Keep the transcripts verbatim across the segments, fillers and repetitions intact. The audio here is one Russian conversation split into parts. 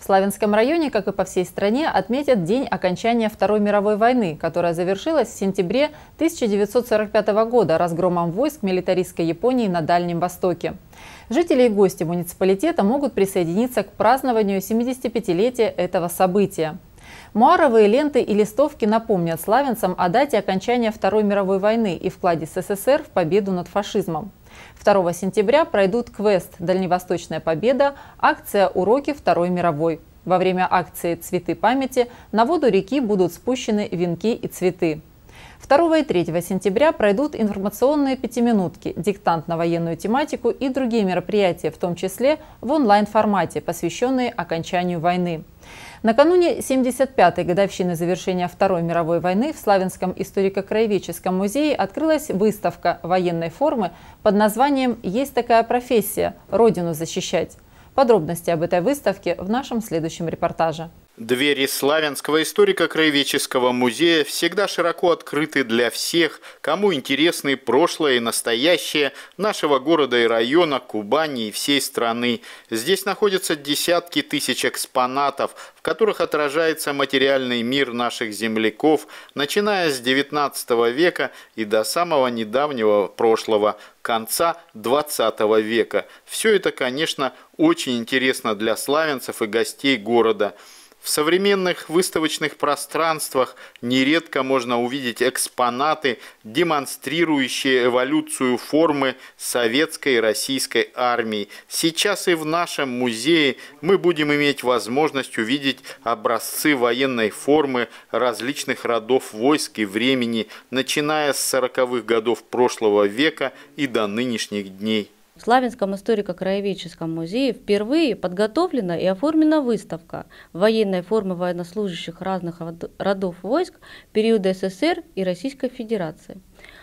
В Славянском районе, как и по всей стране, отметят день окончания Второй мировой войны, которая завершилась в сентябре тысяча девятьсот сорок пятого года разгромом войск милитаристской Японии на Дальнем Востоке. Жители и гости муниципалитета могут присоединиться к празднованию семидесятипятилетия этого события. Муаровые ленты и листовки напомнят славянцам о дате окончания Второй мировой войны и вкладе СССР в победу над фашизмом. второго сентября пройдут квест «Дальневосточная победа», акция «Уроки Второй мировой». Во время акции «Цветы памяти» на воду реки будут спущены венки и цветы. второго и третьего сентября пройдут информационные пятиминутки, диктант на военную тематику и другие мероприятия, в том числе в онлайн-формате, посвященные окончанию войны. Накануне семьдесят пятой годовщины завершения Второй мировой войны в Славянском историко-краеведческом музее открылась выставка военной формы под названием «Есть такая профессия – Родину защищать». Подробности об этой выставке в нашем следующем репортаже. Двери Славянского историко-краеведческого музея всегда широко открыты для всех, кому интересны прошлое и настоящее нашего города и района, Кубани и всей страны. Здесь находятся десятки тысяч экспонатов, в которых отражается материальный мир наших земляков, начиная с девятнадцатого века и до самого недавнего прошлого, конца двадцатого века. Все это, конечно, очень интересно для славянцев и гостей города. В современных выставочных пространствах нередко можно увидеть экспонаты, демонстрирующие эволюцию формы советской и российской армии. Сейчас и в нашем музее мы будем иметь возможность увидеть образцы военной формы различных родов войск и времени, начиная с сороковых годов прошлого века и до нынешних дней. В Славянском историко-краеведческом музее впервые подготовлена и оформлена выставка военной формы военнослужащих разных родов войск периода СССР и Российской Федерации.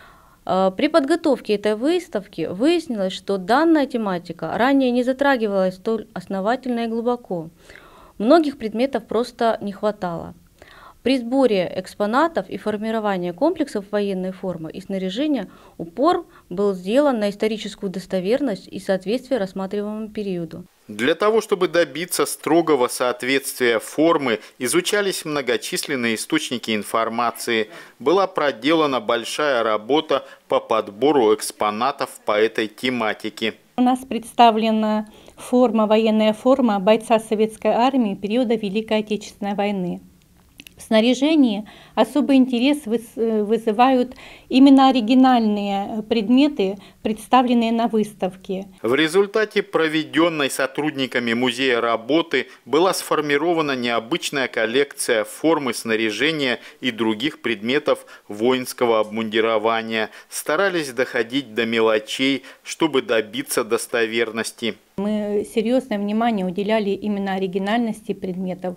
При подготовке этой выставки выяснилось, что данная тематика ранее не затрагивалась столь основательно и глубоко. Многих предметов просто не хватало. При сборе экспонатов и формировании комплексов военной формы и снаряжения упор был сделан на историческую достоверность и соответствие рассматриваемому периоду. Для того, чтобы добиться строгого соответствия формы, изучались многочисленные источники информации. Была проделана большая работа по подбору экспонатов по этой тематике. У нас представлена форма, военная форма бойца советской армии периода Великой Отечественной войны. В снаряжении особый интерес вызывают именно оригинальные предметы, представленные на выставке. В результате проведенной сотрудниками музея работы была сформирована необычная коллекция формы, снаряжения и других предметов воинского обмундирования. Старались доходить до мелочей, чтобы добиться достоверности. Мы серьезное внимание уделяли именно оригинальности предметов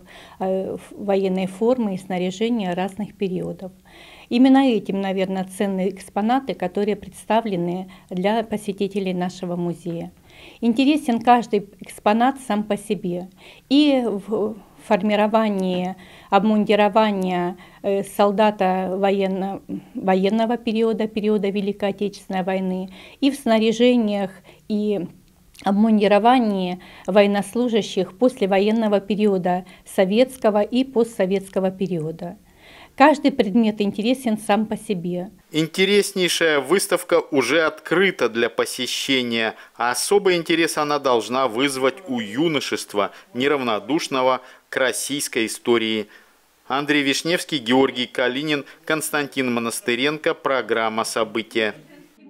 военной формы и снаряжения разных периодов. Именно этим, наверное, ценны экспонаты, которые представлены для посетителей нашего музея. Интересен каждый экспонат сам по себе. И в формировании обмундирования солдата военно, военного периода, периода Великой Отечественной войны, и в снаряжениях и обмундировании военнослужащих послевоенного периода, советского и постсоветского периода. Каждый предмет интересен сам по себе. Интереснейшая выставка уже открыта для посещения, а особый интерес она должна вызвать у юношества, неравнодушного к российской истории. Андрей Вишневский, Георгий Калинин, Константин Монастыренко. Программа «События».